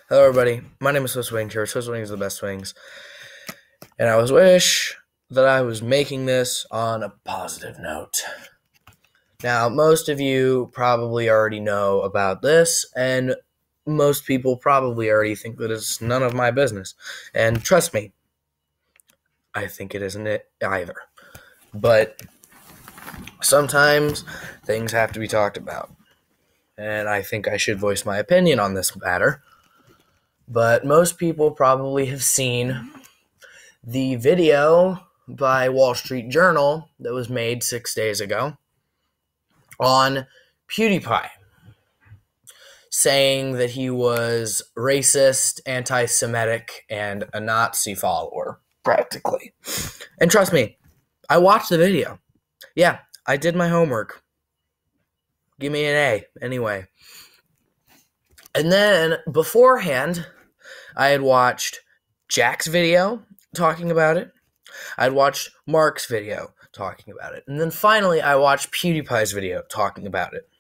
Hello, everybody. My name is Swiss Wing Church. Swiss Wings are the best wings. And I wish that I was making this on a positive note. Now, most of you probably already know about this, and most people probably already think that it's none of my business. And trust me, I think it isn't it either. But sometimes things have to be talked about. And I think I should voice my opinion on this matter. But most people probably have seen the video by Wall Street Journal that was made 6 days ago on PewDiePie, saying that he was racist, anti-Semitic, and a Nazi follower, practically. And trust me, I watched the video. Yeah, I did my homework. Give me an A, anyway. And then, beforehand, I had watched Jack's video talking about it. I'd watched Mark's video talking about it. And then finally, I watched PewDiePie's video talking about it.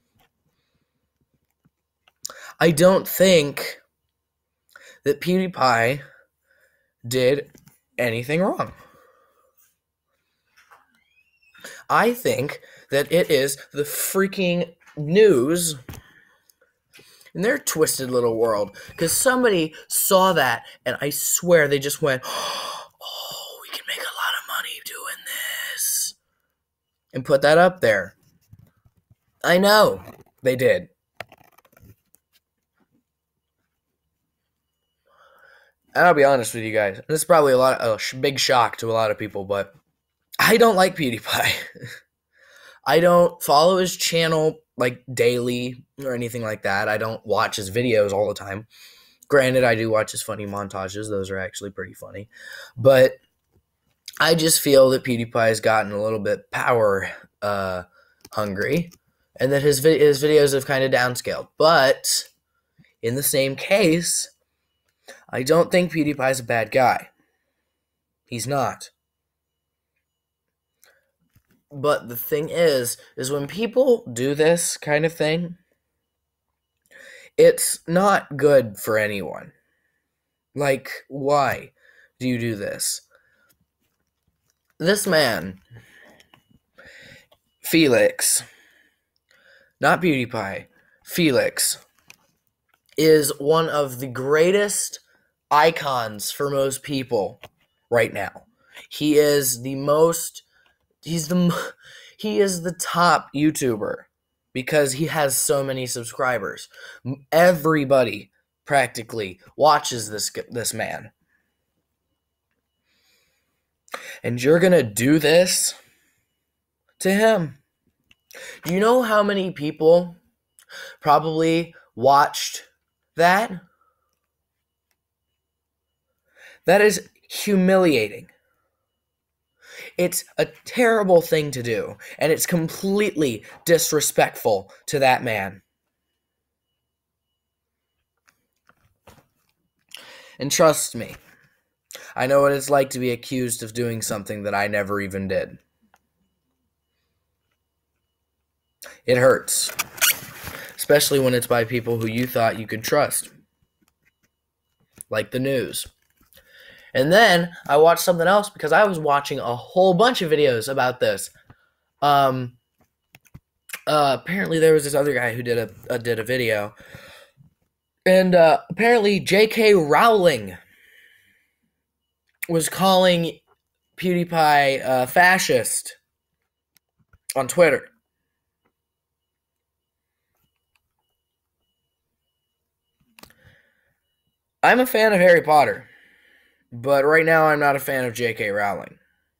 I don't think that PewDiePie did anything wrong. I think that it is the freaking news in their twisted little world. Because somebody saw that, and I swear they just went, oh, we can make a lot of money doing this. And put that up there. I know they did. And I'll be honest with you guys. This is probably a big shock to a lot of people, but I don't like PewDiePie. I don't follow his channel like daily or anything like that. I don't watch his videos all the time. Granted, I do watch his funny montages. Those are actually pretty funny. But I just feel that PewDiePie has gotten a little bit power hungry and that his videos have kind of downscaled. But in the same case, I don't think PewDiePie's a bad guy. He's not. But the thing is when people do this kind of thing, it's not good for anyone. Like, why do you do this? This man, Felix, not PewDiePie, Felix, is one of the greatest icons for most people right now. He is the top YouTuber because he has so many subscribers. Everybody practically watches this man. And you're going to do this to him. Do you know how many people probably watched that? That is humiliating. It's a terrible thing to do, and it's completely disrespectful to that man. And trust me, I know what it's like to be accused of doing something that I never even did. It hurts, especially when it's by people who you thought you could trust, like the news. And then I watched something else because I was watching a whole bunch of videos about this. Apparently there was this other guy who did a video, and apparently J.K. Rowling was calling PewDiePie fascist on Twitter. I'm a fan of Harry Potter. But right now, I'm not a fan of J.K. Rowling.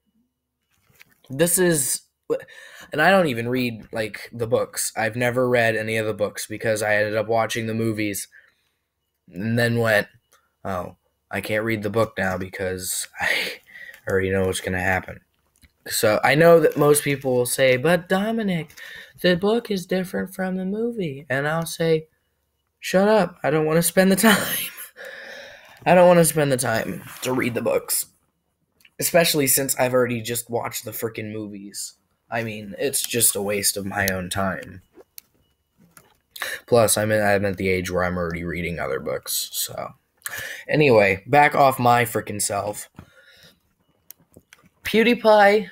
And I don't even read, like, the books. I've never read any of the books because I ended up watching the movies and then went, oh, I can't read the book now because I already know what's going to happen. So I know that most people will say, but Dominic, the book is different from the movie. And I'll say, shut up. I don't want to spend the time. I don't want to spend the time to read the books, especially since I've already just watched the freaking movies. I mean, it's just a waste of my own time. Plus, I'm at the age where I'm already reading other books. So, anyway, back off my freaking self. PewDiePie,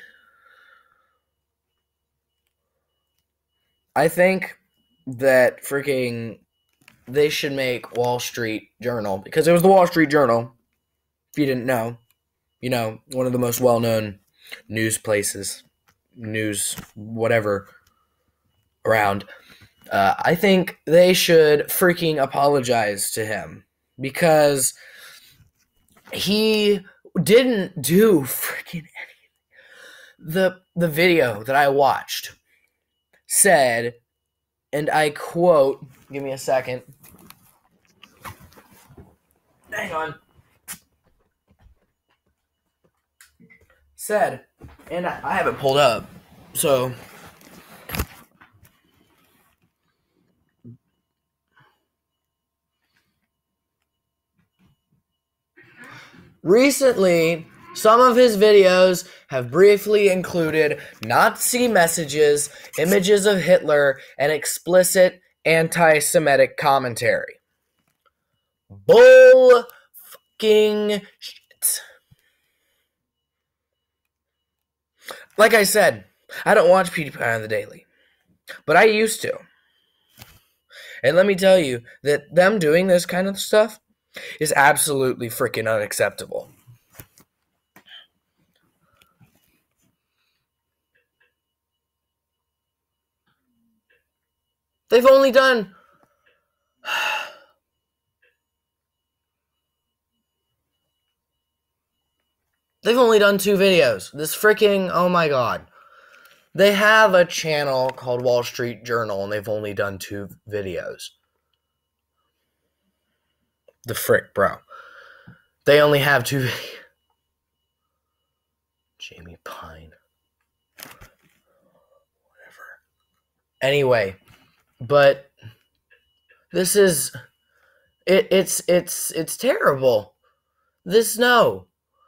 I think that freaking they should make Wall Street Journal, because it was the Wall Street Journal. If you didn't know, one of the most well-known news places, news whatever around. I think they should freaking apologize to him, because he didn't do freaking anything. The video that I watched said, and I quote, give me a second. Hang on. Said, and I have it pulled up, so recently, some of his videos have briefly included Nazi messages, images of Hitler, and explicit anti-Semitic commentary. Bull fucking shit. Like I said, I don't watch PewDiePie on the daily, but I used to. And let me tell you that them doing this kind of stuff is absolutely freaking unacceptable. They've only done They've only done 2 videos. This freaking, oh my god. They have a channel called Wall Street Journal, and they've only done 2 videos. The frick, bro. They only have 2 videos. Jamie Pine. Whatever. Anyway, but this is it's terrible. No.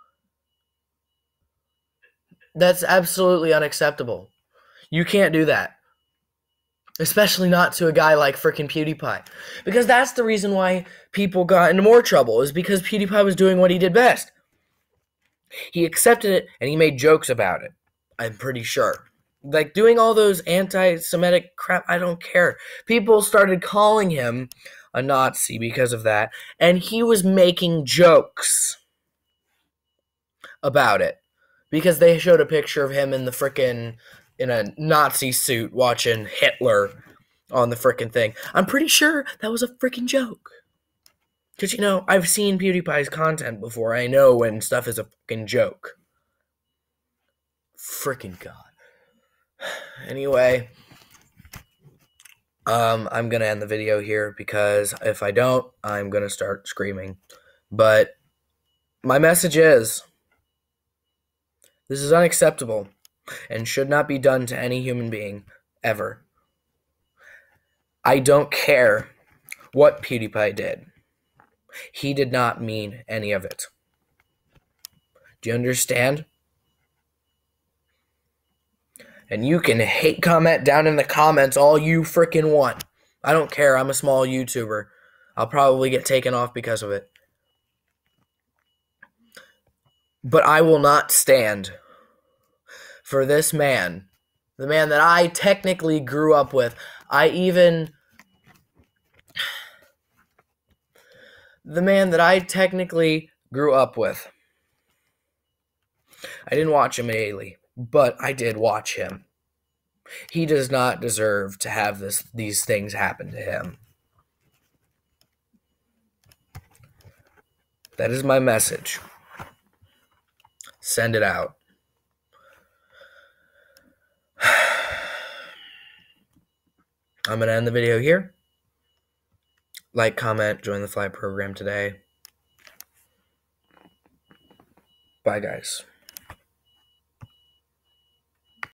That's absolutely unacceptable. You can't do that. Especially not to a guy like freaking PewDiePie. Because that's the reason why people got into more trouble, is because PewDiePie was doing what he did best. He accepted it, and he made jokes about it. I'm pretty sure. Like, doing all those anti-Semitic crap, I don't care. People started calling him a Nazi because of that, and he was making jokes about it. Because they showed a picture of him in a Nazi suit watching Hitler on the frickin' thing. I'm pretty sure that was a frickin' joke. Because, I've seen PewDiePie's content before. I know when stuff is a frickin' joke. Frickin' God. Anyway, I'm going to end the video here, because if I don't, I'm going to start screaming. But my message is, this is unacceptable and should not be done to any human being, ever. I don't care what PewDiePie did. He did not mean any of it. Do you understand? And you can hate comment down in the comments all you freaking want. I don't care. I'm a small YouTuber. I'll probably get taken off because of it. But I will not stand for this man, the man that I technically grew up with. The man that I technically grew up with. I didn't watch him daily, but I did watch him. He does not deserve to have these things happen to him. That is my message. Send it out. I'm going to end the video here. Like, comment, join the fly program today. Bye, guys.